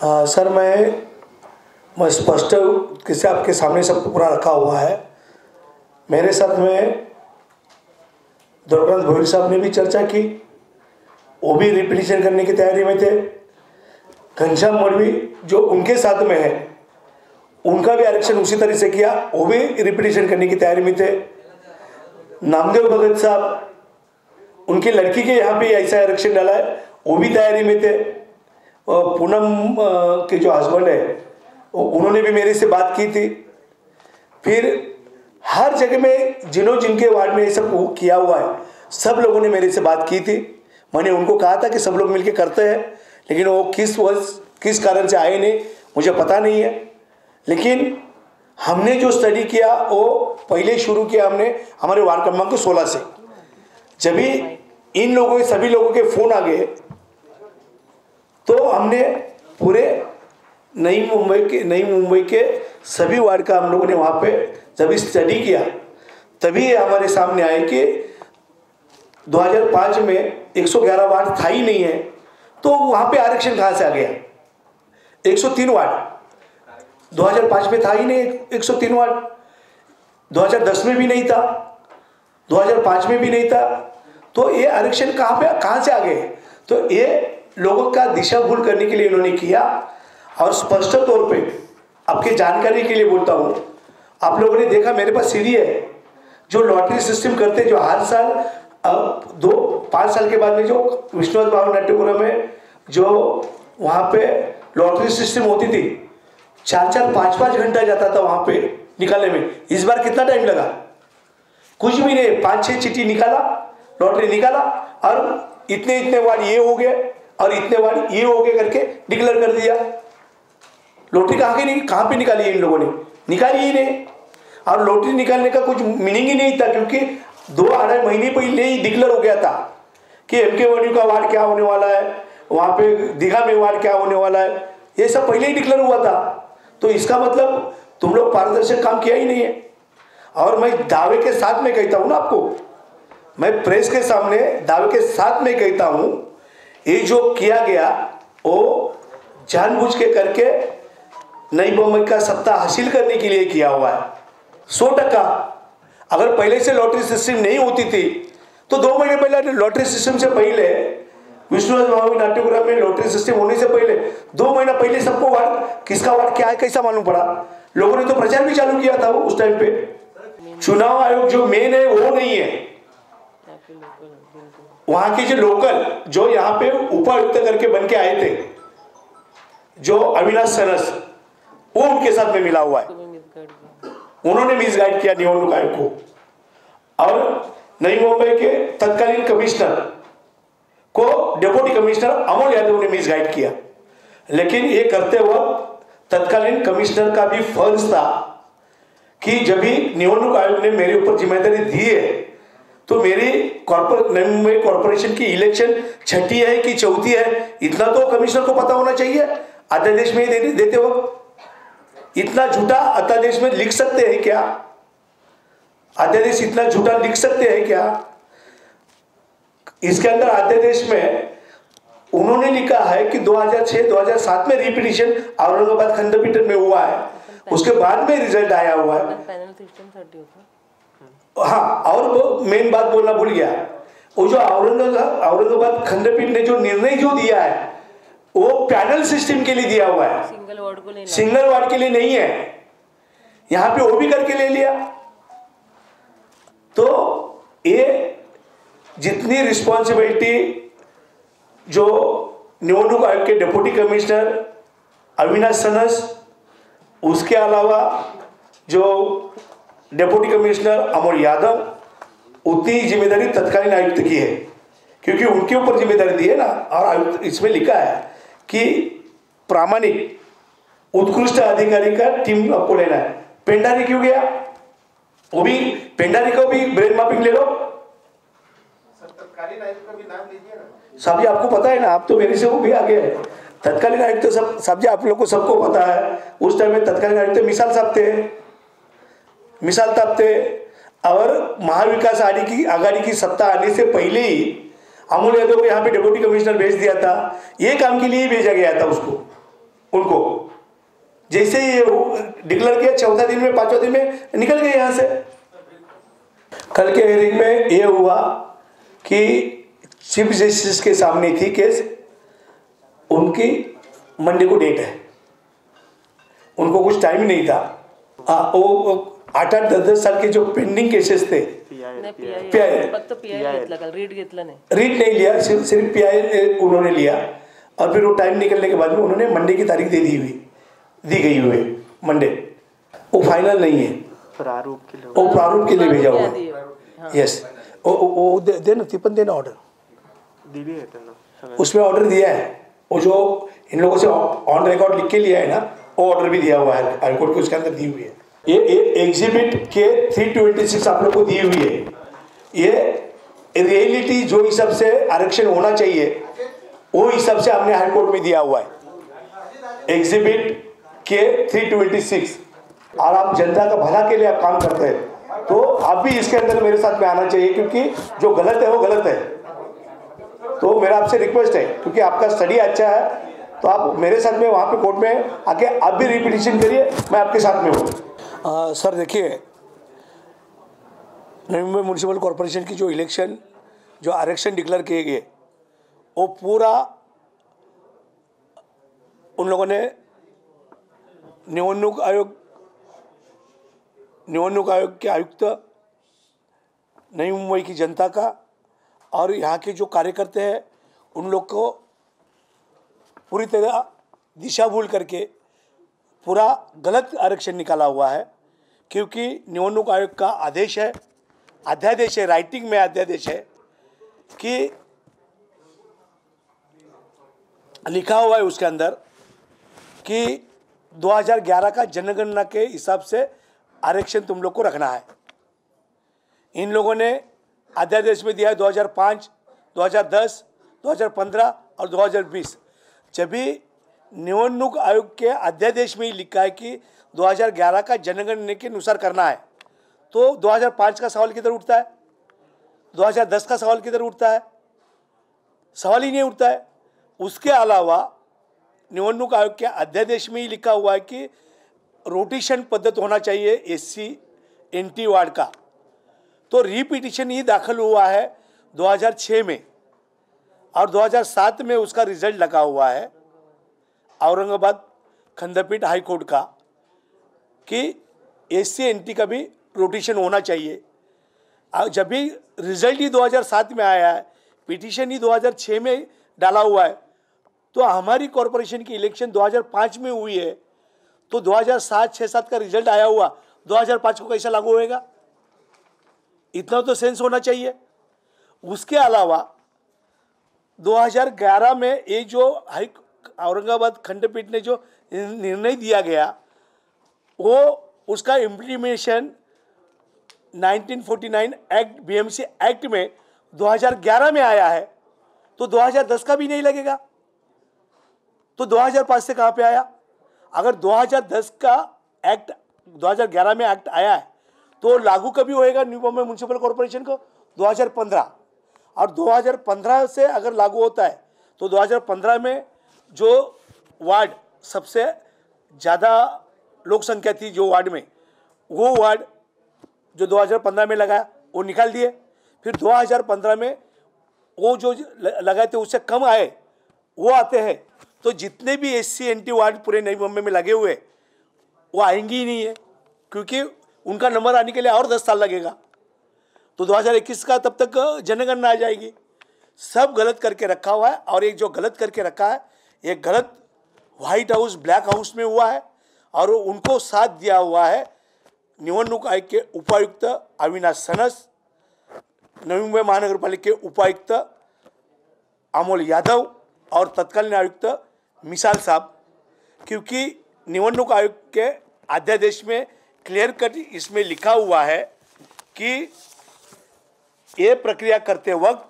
Sir मैं स्पष्ट किसी आपके सामने सब पूरा रखा हुआ है। मेरे साथ में द्रौपदी भोईर साहब ने भी चर्चा की, वो भी रिपीटिशन करने की तैयारी में थे। घनश्याम मौलवी जो उनके साथ में है, उनका भी आरक्षण उसी तरह से किया, वो भी रिपीटिशन करने की तैयारी में थे। नामदेव भगत साहब, उनकी लड़की के यहाँ पे ऐसा आरक्षण डाला है, वो भी तैयारी में थे। पूनम के जो हस्बैंड है, उन्होंने भी मेरे से बात की थी। फिर हर जगह में जिनके वार्ड में ये सब किया हुआ है, सब लोगों ने मेरे से बात की थी। मैंने उनको कहा था कि सब लोग मिलकर करते हैं, लेकिन वो किस कारण से आए नहीं मुझे पता नहीं है। लेकिन हमने जो स्टडी किया वो पहले शुरू किया हमने हमारे वार्ड क्रमांक 16 से। जब भी इन लोगों सभी लोगों के फ़ोन आ गए तो हमने पूरे नई मुंबई के सभी वार्ड का हम लोगों ने वहाँ पे जब स्टडी किया, तभी हमारे सामने आए कि 2005 में 111 वार्ड था ही नहीं है, तो वहाँ पे आरक्षण कहाँ से आ गया। 103 वार्ड 2005 में था ही नहीं, 103 वार्ड 2010 में भी नहीं था, 2005 में भी नहीं था, तो ये आरक्षण कहाँ से आ गए। तो ये लोगों का दिशा भूल करने के लिए इन्होंने किया। और स्पष्ट तौर पे आपके जानकारी के लिए बोलता हूँ, आप लोगों ने देखा मेरे पास सीडी है, जो लॉटरी सिस्टम करते, जो हर साल 5 साल के बाद में जो विष्णुनाथ भवन नाट्यगृह में जो वहाँ पे लॉटरी सिस्टम होती थी, 4-4, 5-5 घंटा जाता था वहाँ पे निकालने में। इस बार कितना टाइम लगा, कुछ भी नहीं, 5-6 चिट्ठी निकाला, लॉटरी निकाला और इतने वार्ड ये हो गए और इतने वार्ड ये हो गए करके डिक्लेयर कर दिया। लॉटरी कहाँ पे निकाली इन लोगों ने, निकाली ही नहीं। और लॉटरी निकालने का कुछ मीनिंग ही नहीं था, क्योंकि 2-2.5 महीने पहले ही डिक्लेयर हो गया था कि एमके एवेन्यू का वार्ड क्या होने वाला है, वहाँ पे दीघा में वार्ड क्या होने वाला है, ये सब पहले ही डिक्लेयर हुआ था। तो इसका मतलब तुम लोग पारदर्शक काम किया ही नहीं है। और मैं दावे के साथ में कहता हूँ ना आपको, मैं प्रेस के सामने दावे के साथ में कहता हूँ, ये जो किया गया वो जानबूझ के करके नई मुंबई का सत्ता हासिल करने के लिए किया हुआ है। 100%। अगर पहले से लॉटरी सिस्टम नहीं होती थी तो 2 महीने पहले लॉटरी सिस्टम से पहले विष्णुनाथ भवन नाट्यगृह में लॉटरी सिस्टम होने से पहले 2 महीना पहले सबको वार्ड किसका वार्ड क्या है कैसा मालूम पड़ा। लोगों ने तो प्रचार भी चालू किया था उस टाइम पे। चुनाव आयोग जो मेन है वो नहीं है, वहां के जो लोकल जो यहाँ पे उपायुक्त करके बन के आए थे, जो अविनाश सनस, वो उनके साथ में मिला हुआ है। उन्होंने मिसगाइड किया निवडणूक आयोग को। और नई मुंबई के तत्कालीन कमिश्नर को डिप्टी कमिश्नर अमोल यादव ने मिसगाइड किया। लेकिन ये करते वक्त तत्कालीन कमिश्नर का भी फर्ज था कि जब भी निवडणूक आयोग ने मेरे ऊपर जिम्मेदारी दी है, तो मेरी नई मुंबई कॉर्पोरेशन की इलेक्शन 6ठी है कि 4थी है, इतना तो कमिश्नर को पता होना चाहिए। अध्यादेश में देते वक्त इतना झूठा अध्यादेश में लिख सकते हैं क्या? अध्यादेश इतना झूठा लिख सकते हैं क्या? इसके अंदर अध्यादेश में उन्होंने लिखा है कि 2006-2007 में रिपीटिशन औरंगाबाद खंडपीठ में हुआ है, उसके बाद में रिजल्ट आया हुआ है। हाँ, और वो मेन बात बोलना भूल गया, वो जो औरंगाबाद खंडपीठ ने जो निर्णय जो दिया है वो पैनल सिस्टम के लिए दिया हुआ है, सिंगल वार्ड के लिए नहीं है। यहां पे वो भी करके ले लिया। तो ये जितनी रिस्पॉन्सिबिलिटी जो निवडणूक आयोग के डिप्टी कमिश्नर अविनाश सनस, उसके अलावा जो डिप्टी कमिश्नर अमोल यादव, उतनी जिम्मेदारी तत्कालीन आयुक्त की है, क्योंकि उनके ऊपर जिम्मेदारी दी है ना। और आयुक्त इसमें लिखा है कि प्रामाणिक उत्कृष्ट अधिकारी का टीम आपको लेना है। पेंडारी क्यों गया? वो भी पेंडारी को भी ब्रेन मैपिंग ले लो। तत्कालीन आयुक्त का भी नाम लीजिए ना। साहब जी आपको पता है ना, आप तो मेरे से वो भी आगे है। तत्कालीन आयुक्त तो सब जी आप लोग को सबको पता है, उस टाइम में तत्कालीन आयुक्त मिसाल साहब थे। और महाविकास आघाड़ी की सत्ता आने से पहले ही अमोल यादव को यहाँ पे डिप्टी कमिश्नर भेज दिया था। ये काम के लिए ही भेजा गया था उसको। उनको। जैसे ही डिक्लेयर किया, चौथा दिन में, पांचवें दिन में निकल गए यहाँ से। कल के हियरिंग में ये हुआ कि चीफ जस्टिस के सामने थी केस, उनकी मंडे को डेट है, उनको कुछ टाइम नहीं था। वो 8-10 साल के जो पेंडिंग केसेस थे, रीड नहीं लिया, सिर्फ पीआई उन्होंने लिया, और फिर वो टाइम निकलने के बाद में उन्होंने मंडे की तारीख दी गई हुई है मंडे। वो फाइनल नहीं है, वो प्रारूप के लिए भेजा हुआ है। यस, वो देना तिपन देना ऑर्डर, उसमें ऑर्डर दिया है। वो जो इन लोगों से ऑन रिकॉर्ड लिख के लिया है ना, वो ऑर्डर भी दिया हुआ है हाईकोर्ट को, उसके अंदर दी हुई है। ये एग्जिबिट के 326 आप लोग को दी हुई है। ये रियलिटी जो हिसाब से आरक्षण होना चाहिए वो हिसाब से हमने हाईकोर्ट में दिया हुआ है, एग्जिबिट के 326। और आप जनता का भला के लिए आप काम करते हैं, तो आप भी इसके अंदर मेरे साथ में आना चाहिए, क्योंकि जो गलत है वो गलत है। तो मेरा आपसे रिक्वेस्ट है, क्योंकि आपका स्टडी अच्छा है, तो आप मेरे साथ में वहाँ पे कोर्ट में आके आप भी रिपीटिशन करिए, मैं आपके साथ में हूँ। सर देखिए, नवी मुंबई म्यूनिसिपल कॉरपोरेशन की जो इलेक्शन, जो आरक्षण डिक्लेयर किए गए, वो पूरा उन लोगों ने निवडणूक आयोग के आयुक्त, नई मुंबई की जनता का और यहाँ के जो कार्यकर्ता हैं उन लोग को पूरी तरह दिशा भूल करके पूरा गलत आरक्षण निकाला हुआ है। क्योंकि निवडणूक आयोग का आदेश है, अध्यादेश है, राइटिंग में अध्यादेश है कि लिखा हुआ है उसके अंदर कि 2011 का जनगणना के हिसाब से आरक्षण तुम लोग को रखना है। इन लोगों ने अध्यादेश में दिया है 2005, 2010, 2015 और 2020। जब भी निवडणूक आयोग के अध्यादेश में ही लिखा है कि 2011 का जनगणना के अनुसार करना है, तो 2005 का सवाल किधर उठता है, 2010 का सवाल किधर उठता है? सवाल ही नहीं उठता है। उसके अलावा निवडणूक आयोग के अध्यादेश में ही लिखा हुआ है कि रोटेशन पद्धत होना चाहिए SC NT वार्ड का। तो रीपिटिशन ही दाखिल हुआ है 2006 में, और 2007 में उसका रिजल्ट लगा हुआ है औरंगाबाद खंडपीठ हाई कोर्ट का कि SC NT का भी रोटेशन होना चाहिए। जब भी रिजल्ट ही 2007 में आया है, पिटीशन ही 2006 में डाला हुआ है, तो हमारी कॉरपोरेशन की इलेक्शन 2005 में हुई है, तो 2007-6-7 का रिजल्ट आया हुआ 2005 को कैसा लागू होएगा? इतना तो सेंस होना चाहिए। उसके अलावा 2011 में ये जो औरंगाबाद खंडपीठ ने जो निर्णय दिया गया, वो उसका इम्प्लीमेशन 1949 एक्ट BMC एक्ट में 2011 में आया है, तो 2010 का भी नहीं लगेगा, तो 2005 से कहाँ पे आया? अगर 2010 का एक्ट 2011 में एक्ट आया है, तो लागू कभी होएगा न्यू मुंबई म्यूनिसिपल कॉरपोरेशन को? 2015। और 2015 से अगर लागू होता है तो 2015 में जो वार्ड सबसे ज़्यादा लोक संख्या थी जो वार्ड में, वो वार्ड जो 2015 में लगाया वो निकाल दिए। फिर 2015 में वो जो लगाए थे उससे कम आए, वो आते हैं, तो जितने भी SC NT वार्ड पूरे नई मुंबई में लगे हुए वो आएंगे ही नहीं है, क्योंकि उनका नंबर आने के लिए और 10 साल लगेगा। तो 2021 का तब तक जनगणना आ जाएगी। सब गलत करके रखा हुआ है, और एक जो गलत करके रखा है, ये गलत व्हाइट हाउस ब्लैक हाउस में हुआ है, और उनको साथ दिया हुआ है निवडणूक आयोग के उपायुक्त अविनाश सनस, नवी मुंबई महानगर पालिका के उपायुक्त अमोल यादव और तत्कालीन आयुक्त मिसाल साहब। क्योंकि निवडणूक आयोग के अध्यादेश में क्लियर कट इसमें लिखा हुआ है कि ये प्रक्रिया करते वक्त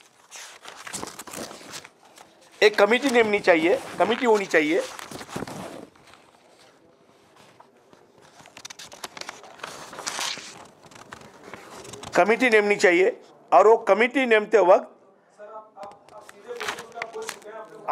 एक कमेटी नेमनी चाहिए, कमेटी होनी चाहिए, कमेटी नेमनी चाहिए, और वो कमेटी नेमते वक्त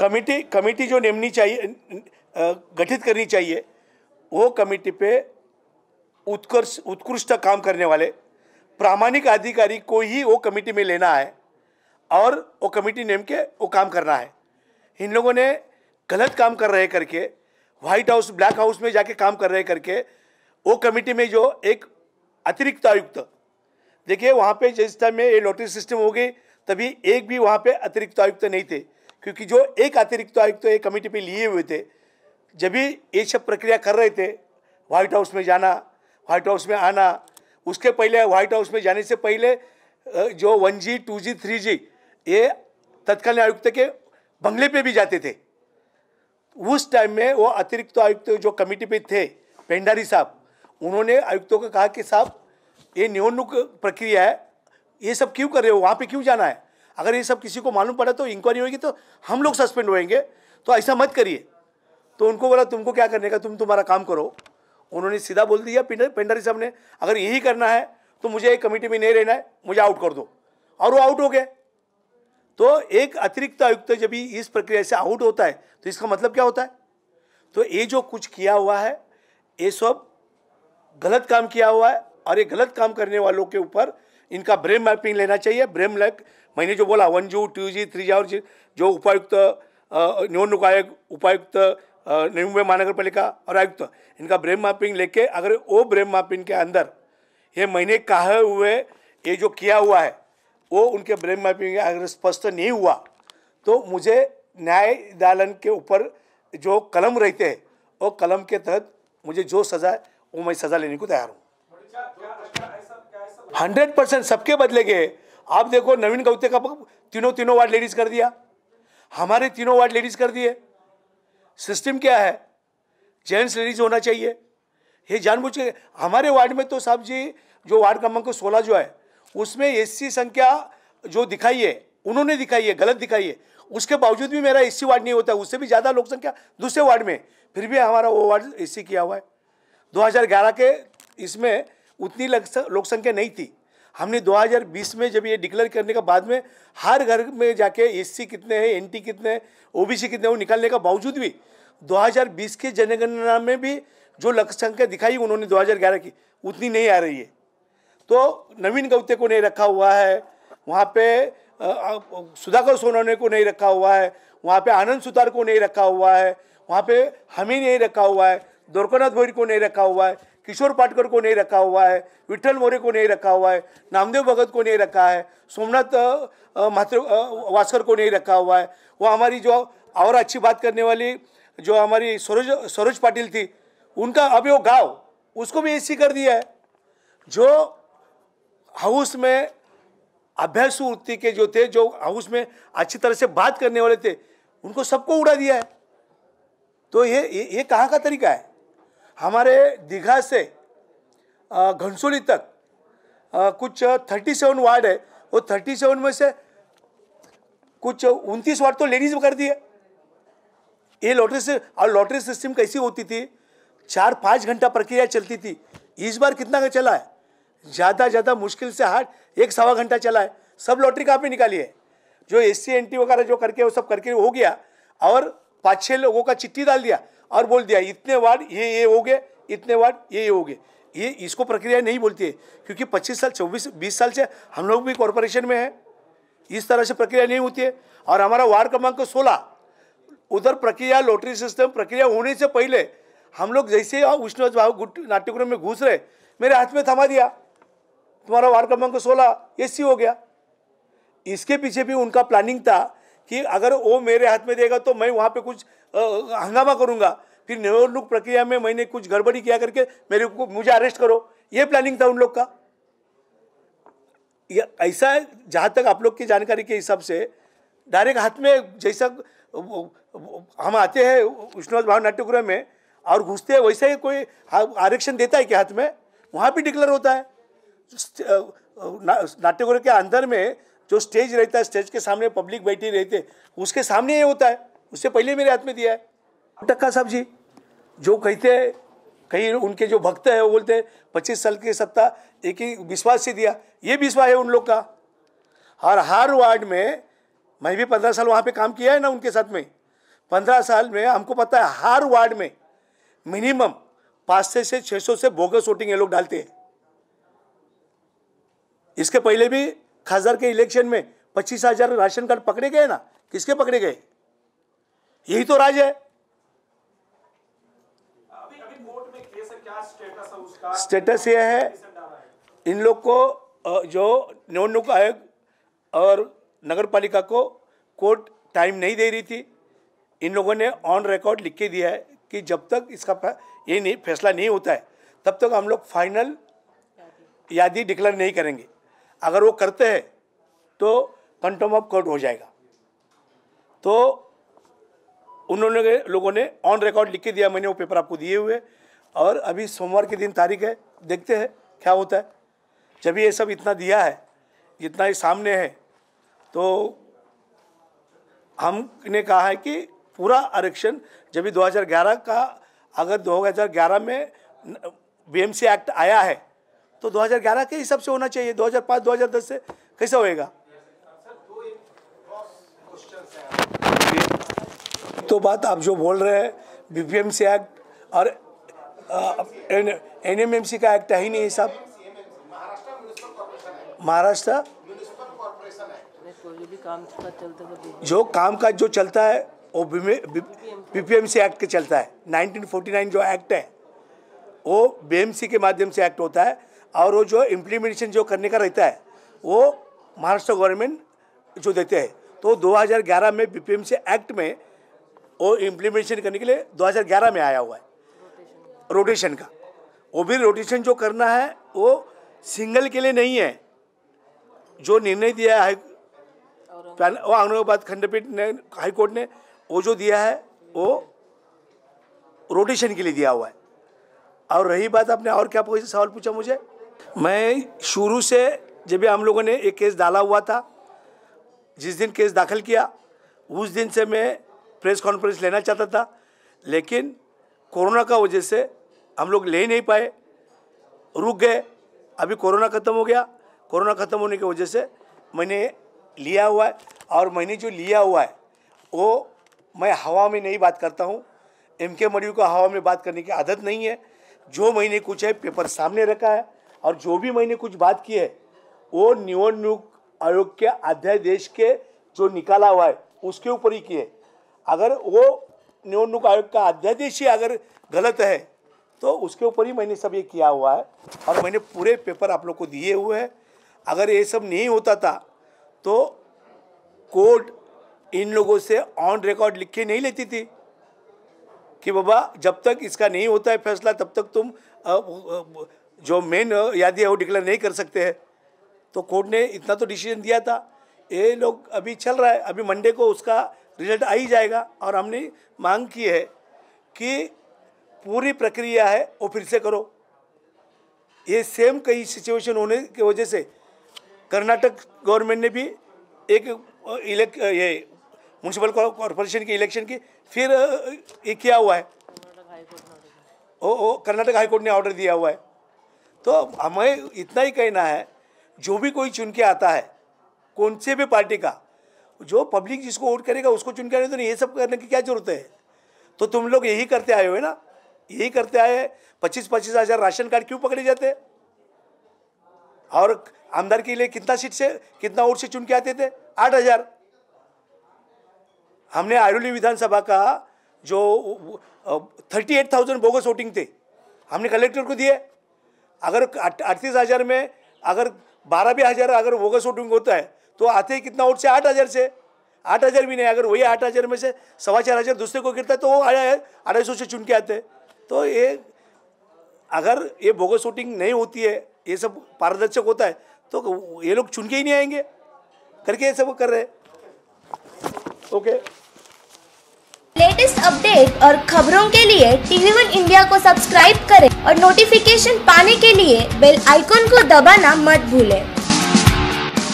कमेटी जो नेमनी चाहिए, गठित करनी चाहिए, वो कमेटी पे उत्कृष्ट काम करने वाले प्रामाणिक अधिकारी को ही वो कमेटी में लेना है और वो कमेटी नेम के वो काम करना है। इन लोगों ने गलत काम कर रहे करके व्हाइट हाउस ब्लैक हाउस में जाके काम कर रहे करके वो कमेटी में जो एक अतिरिक्त आयुक्त, देखिए वहाँ पे जिस टाइम में ये लॉटरी सिस्टम हो गई तभी एक भी वहाँ पे अतिरिक्त आयुक्त नहीं थे, क्योंकि जो एक अतिरिक्त आयुक्त ये कमेटी पे लिए हुए थे, जब भी ये सब प्रक्रिया कर रहे थे, व्हाइट हाउस में जाना, व्हाइट हाउस में आना, उसके पहले व्हाइट हाउस में जाने से पहले जो 1G 2G 3G ये तत्कालीन आयुक्त के बंगले पे भी जाते थे। उस टाइम में वो अतिरिक्त आयुक्त जो कमेटी पे थे पेंडारी साहब, उन्होंने आयुक्तों को कहा कि साहब ये निवडणूक प्रक्रिया है, ये सब क्यों कर रहे हो, वहाँ पे क्यों जाना है, अगर ये सब किसी को मालूम पड़ा तो इंक्वायरी होगी तो हम लोग सस्पेंड होएंगे, तो ऐसा मत करिए। तो उनको बोला तुमको क्या करने का, तुम तुम्हारा काम करो। उन्होंने सीधा बोल दिया पेंडारी साहब ने, अगर यही करना है तो मुझे एक कमेटी में नहीं रहना है, मुझे आउट कर दो, और वो आउट हो गए। तो एक अतिरिक्त आयुक्त जब भी इस प्रक्रिया से आउट होता है तो इसका मतलब क्या होता है? तो ये जो कुछ किया हुआ है ये सब गलत काम किया हुआ है, और ये गलत काम करने वालों के ऊपर इनका ब्रेन मैपिंग लेना चाहिए। ब्रेन लैक मैंने जो बोला 1G 2G 3G और जो उपायुक्त निवडणूक आयोग, उपायुक्त नवी मुंबई महानगर पालिका और आयुक्त, इनका ब्रेन मैपिंग लेके अगर वो ब्रेन मैपिंग के अंदर ये मैंने कहे हुए ये जो किया हुआ है वो उनके ब्रेन मैपिंग अगर स्पष्ट नहीं हुआ तो मुझे न्यायदालन के ऊपर जो कलम रहते हैं वो कलम के तहत मुझे जो सज़ा है वो मैं सज़ा लेने को तैयार हूँ। 100% सबके बदले गए। आप देखो नवीन गौते का तीनों वार्ड लेडीज कर दिया, हमारे तीनों वार्ड लेडीज कर दिए। सिस्टम क्या है? जेंट्स लेडीज होना चाहिए, ये जानबूझ के। हमारे वार्ड में तो साहब जी जो वार्ड क्रमांक 16 जो है उसमें SC संख्या जो दिखाई है उन्होंने दिखाई है, गलत दिखाई है, उसके बावजूद भी मेरा SC वार्ड नहीं होता, उससे भी ज़्यादा लोक संख्या दूसरे वार्ड में, फिर भी हमारा वो वार्ड SC किया हुआ है। 2011 के इसमें उतनी लोक संख्या नहीं थी। हमने 2020 में जब ये डिक्लेयर करने के बाद में हर घर में जाके SC कितने हैं, NT कितने हैं, OBC कितने हैं वो निकालने का बावजूद भी 2020 के जनगणना में भी जो लोक संख्या दिखाई उन्होंने 2011 की उतनी नहीं आ रही है। तो नवीन गौते को नहीं रखा हुआ है, वहाँ पे सुधाकर सोनवणे को नहीं रखा हुआ है, वहाँ पे आनंद सुतार को नहीं रखा हुआ है, वहाँ पे हमें नहीं रखा हुआ है, द्वारकानाथ भोईर को नहीं रखा हुआ है, किशोर पाटकर को नहीं रखा हुआ है, विठल मोरे को नहीं रखा हुआ है, नामदेव भगत को नहीं रखा है, सोमनाथ वास्कर को नहीं रखा हुआ है। वो हमारी जो और अच्छी बात करने वाली जो हमारी सरोज पाटिल थी उनका अभी वो गाँव उसको भी SC कर दिया है। जो हाउस में अभ्यासु वृत्ति के जो थे, जो हाउस में अच्छी तरह से बात करने वाले थे, उनको सबको उड़ा दिया है। तो ये कहाँ का तरीका है? हमारे दीघा से घनसोली तक कुछ 37 वार्ड है, वो 37 में से कुछ 29 वार्ड तो लेडीज कर दिए। ये लॉटरी से, और लॉटरी सिस्टम कैसी होती थी, 4-5 घंटा प्रक्रिया चलती थी। इस बार कितना का चला है? ज़्यादा मुश्किल से 1-1.25 घंटा चला है। सब लॉटरी कहाँ पे निकाली है? जो SC NT वगैरह जो करके वो सब करके हो गया, और 5-6 लोगों का चिट्ठी डाल दिया और बोल दिया इतने वार्ड ये हो गए, इतने वार्ड ये हो गए। ये इसको प्रक्रिया नहीं बोलती है, क्योंकि 25 साल 20 साल से हम लोग भी कॉरपोरेशन में हैं, इस तरह से प्रक्रिया नहीं होती है। और हमारा वार्ड क्रमांक 16 उधर प्रक्रिया लॉटरी सिस्टम प्रक्रिया होने से पहले हम लोग जैसे विष्णुदास भाव नाट्यगृह में घुस रहे, मेरे हाथ में थमा दिया, तुम्हारा वार्ड क्रमांक 16 SC हो गया। इसके पीछे भी उनका प्लानिंग था कि अगर वो मेरे हाथ में देगा तो मैं वहाँ पे कुछ हंगामा करूँगा, फिर निवडणूक प्रक्रिया में मैंने कुछ गड़बड़ी किया करके मुझे अरेस्ट करो, ये प्लानिंग था उन लोग का। ऐसा है, जहाँ तक आप लोग की जानकारी के हिसाब से डायरेक्ट हाथ में, जैसा हम आते हैं विष्णुदास भाव नाट्यगृह में और घुसते हैं, वैसे ही कोई आरक्षण देता है कि हाथ में वहाँ भी डिक्लेयर होता है। नाट्यगृह के अंदर में जो स्टेज रहता है, स्टेज के सामने पब्लिक बैठी रहती है, उसके सामने ये होता है। उससे पहले मेरे हाथ में दिया है। टक्का साहब जी जो कहते हैं, कहीं उनके जो भक्त है वो बोलते हैं 25 साल की सत्ता एक ही विश्वास से दिया, ये विश्वास है उन लोग का। और हर वार्ड में मैं भी 15 साल वहाँ पे काम किया है ना उनके साथ में, 15 साल में हमको पता है हर वार्ड में मिनिमम 500 से 600 से बोगस वोटिंग ये लोग डालते हैं। इसके पहले भी खासदार के इलेक्शन में 25,000 राशन कार्ड पकड़े गए ना, किसके पकड़े गए? यही तो राज है। अभी कोर्ट में केस है, क्या स्टेटस है उसका? स्टेटस ये है, इन लोग को जो निवडणूक आयोग और नगर पालिका को कोर्ट टाइम नहीं दे रही थी, इन लोगों ने ऑन रिकॉर्ड लिख के दिया है कि जब तक इसका ये नहीं फैसला नहीं होता है तब तक हम लोग फाइनल यादी डिक्लेयर नहीं करेंगे। अगर वो करते हैं तो कंटेम्प्ट ऑफ कोर्ट हो जाएगा। तो उन्होंने लोगों ने ऑन रिकॉर्ड लिख के दिया, मैंने वो पेपर आपको दिए हुए। और अभी सोमवार के दिन तारीख है, देखते हैं क्या होता है। जब ये सब इतना दिया है, इतना ही सामने है, तो हमने कहा है कि पूरा आरक्षण जब भी 2011 का, अगर 2011 में बीएमसी एक्ट आया है तो 2011 के हिसाब से होना चाहिए, 2005-2010 से कैसे होएगा? तो बात आप जो बोल रहे हैं बीपीएमसी एक्ट और एनएमएमसी का एक्ट है ही नहीं सब। महाराष्ट्र जो कामकाज जो चलता है वो बीपीएमसी एक्ट के चलता है। 1949 जो एक्ट है वो बीएमसी के माध्यम से एक्ट होता है, और वो जो इम्प्लीमेंटेशन जो करने का रहता है वो महाराष्ट्र गवर्नमेंट जो देते हैं। तो 2011 में बीपीएमसी एक्ट में वो इम्प्लीमेंटेशन करने के लिए 2011 में आया हुआ है रोटेशन का। वो भी रोटेशन जो करना है वो सिंगल के लिए नहीं है। जो निर्णय दिया है औरंगाबाद खंडपीठ ने, हाई कोर्ट ने, वो जो दिया है वो रोटेशन के लिए दिया हुआ है। और रही बात, आपने और क्या सवाल पूछा मुझे? मैं शुरू से जब भी हम लोगों ने एक केस डाला हुआ था, जिस दिन केस दाखिल किया उस दिन से मैं प्रेस कॉन्फ्रेंस लेना चाहता था, लेकिन कोरोना का वजह से हम लोग ले नहीं पाए, रुक गए। अभी कोरोना ख़त्म हो गया, कोरोना ख़त्म होने की वजह से मैंने लिया हुआ है। और मैंने जो लिया हुआ है वो मैं हवा में नहीं बात करता हूँ। एमके मडवी को हवा में बात करने की आदत नहीं है। जो मैंने कुछ है पेपर सामने रखा है, और जो भी मैंने कुछ बात की है वो निवडणूक आयोग के अध्यादेश के जो निकाला हुआ है उसके ऊपर ही की है। अगर वो निवडणूक आयोग का अध्यादेश ही अगर गलत है तो उसके ऊपर ही मैंने सब ये किया हुआ है, और मैंने पूरे पेपर आप लोग को दिए हुए हैं। अगर ये सब नहीं होता था तो कोर्ट इन लोगों से ऑन रिकॉर्ड लिख के नहीं लेती थी कि बाबा जब तक इसका नहीं होता है फैसला तब तक तुम जो मेन यादी है वो डिक्लेयर नहीं कर सकते हैं। तो कोर्ट ने इतना तो डिसीजन दिया था। ये लोग अभी चल रहा है, अभी मंडे को उसका रिजल्ट आ ही जाएगा। और हमने मांग की है कि पूरी प्रक्रिया है वो फिर से करो। ये सेम कई सिचुएशन होने की वजह से कर्नाटक गवर्नमेंट ने भी एक ये म्यूनसिपल कॉरपोरेशन की इलेक्शन की फिर ये किया हुआ है। कर्नाटक हाई कोर्ट ने ऑर्डर दिया हुआ है। तो हमें इतना ही कहना है, जो भी कोई चुन के आता है कौन से भी पार्टी का, जो पब्लिक जिसको वोट करेगा उसको चुन के आने, तो ये सब करने की क्या जरूरत है? तो तुम लोग यही करते आए हो ना, यही करते आए। 25-25 हज़ार राशन कार्ड क्यों पकड़े जाते? और आमदार के लिए कितना सीट से, कितना वोट से चुन के आते थे? 8,000। हमने आयरोली विधानसभा का जो 38,000 बोगस वोटिंग थे हमने कलेक्टर को दिए। अगर 38,000 में अगर 12 भी हज़ार अगर बोगस वोटिंग होता है तो आते ही कितना वोट से? 8,000 से। 8,000 भी नहीं, अगर वही 8,000 में से 4,500 दूसरे को गिरता है तो वो 250 से चुन के आते हैं। तो ये अगर ये बोगस वोटिंग नहीं होती है, ये सब पारदर्शक होता है, तो ये लोग चुन के ही नहीं आएंगे करके ये सब कर रहे हैं। ओके, लेटेस्ट अपडेट और खबरों के लिए TV1 इंडिया को सब्सक्राइब करें और नोटिफिकेशन पाने के लिए बेल आइकॉन को दबाना मत भूलें।